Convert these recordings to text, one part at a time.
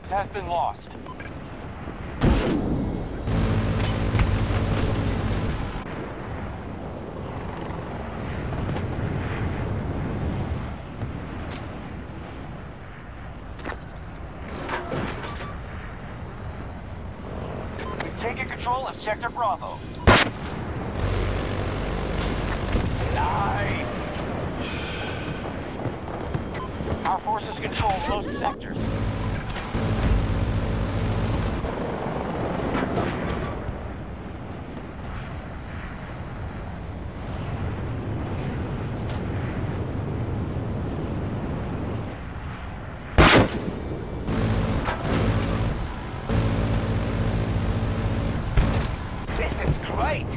has been lost. We've taken control of Sector Bravo. Live! Our forces control most sectors. This is great!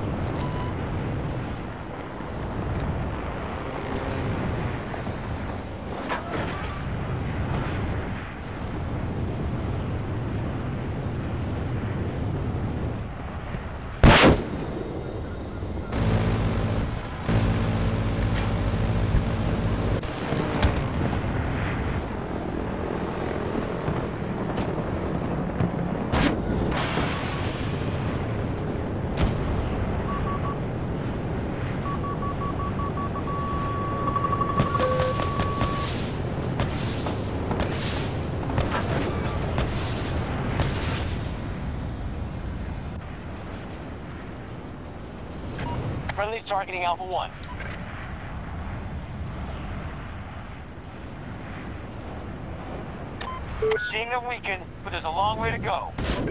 Friendly's targeting Alpha 1. We're seeing them weaken, but there's a long way to go.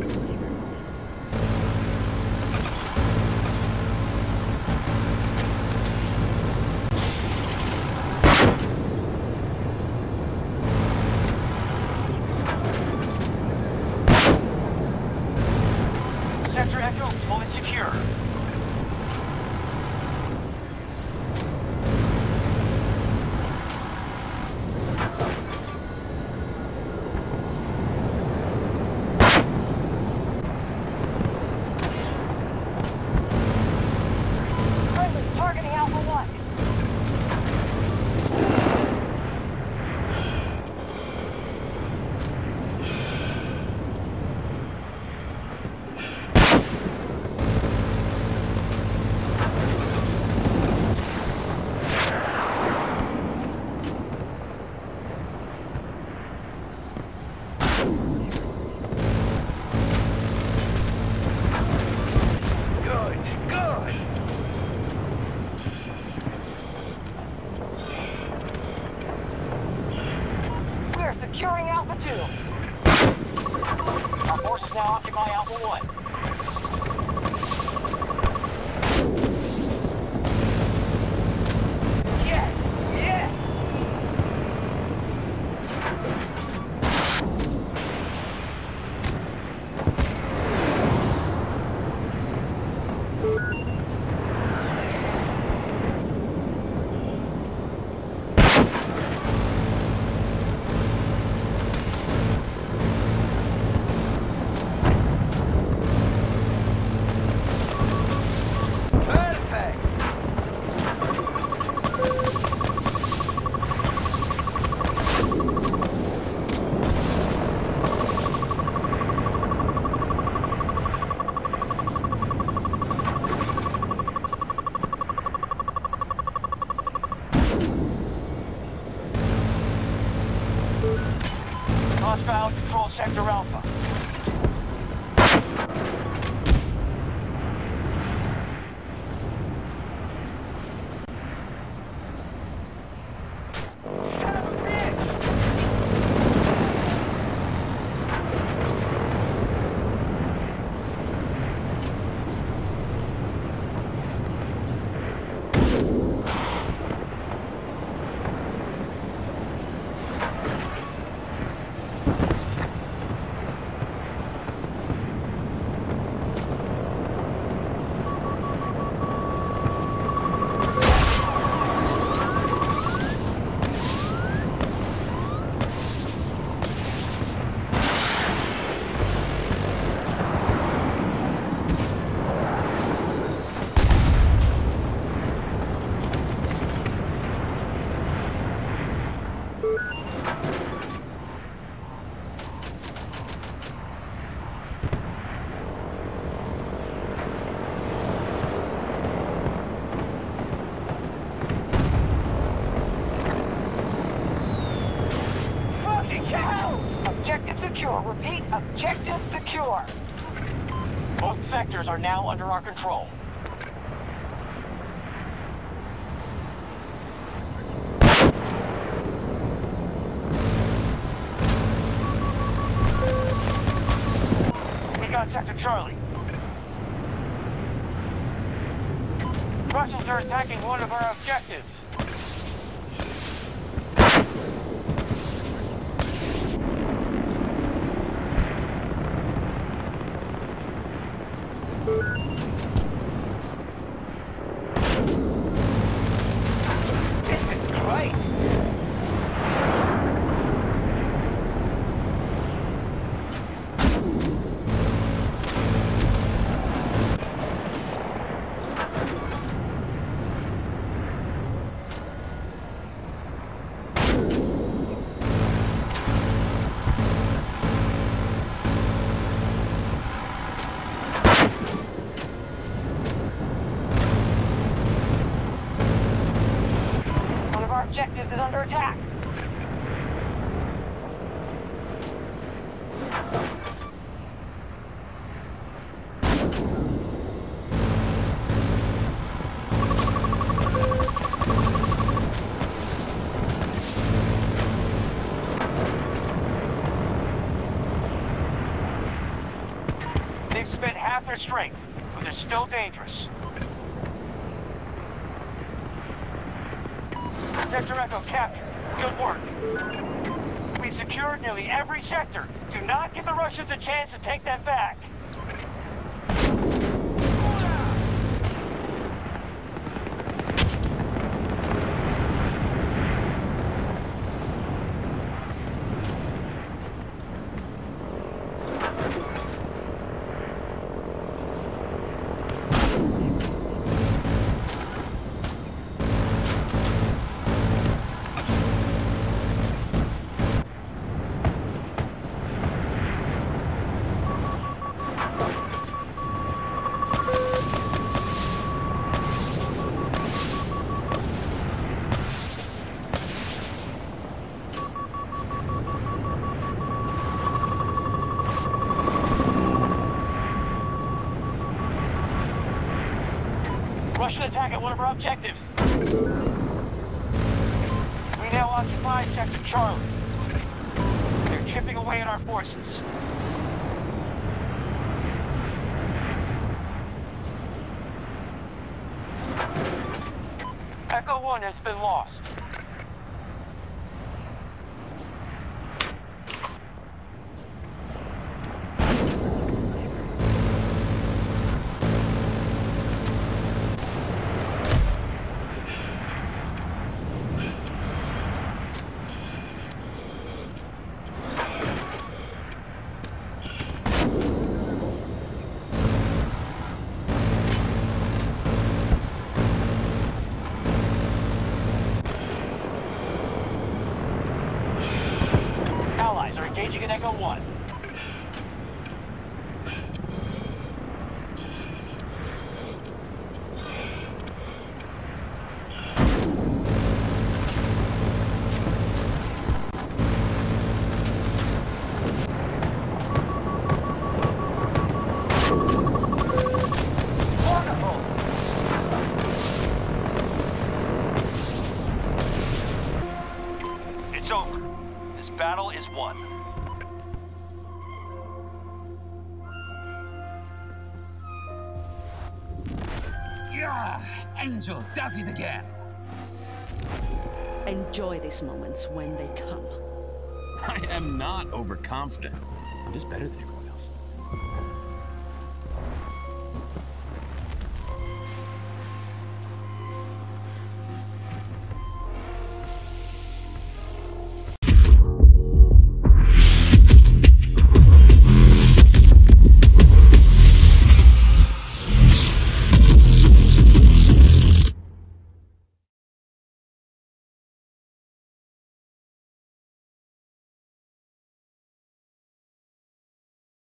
Sector Echo fully secure. Targeting Alpha 1. Good, good! We're securing Alpha 2. Our forces now occupy Alpha 1. Yes! Yes! Perfect! Crossbound control Sector Alpha. secure. Repeat, objective secure. Most sectors are now under our control. We got Sector Charlie. Russians are attacking one of our objectives. This is great. Objective is under attack. They've spent half their strength, but they're still dangerous. Sector Echo captured. Good work. We've secured nearly every sector. Do not give the Russians a chance to take that back. Russian attack at one of our objectives. We now occupy Sector Charlie. They're chipping away at our forces. Echo 1 has been lost. Allies are engaging in Echo 1. Wonderful! It's over. This battle is won. Yeah, Angel does it again. Enjoy these moments when they come. I am not overconfident. I'm just better than everyone else.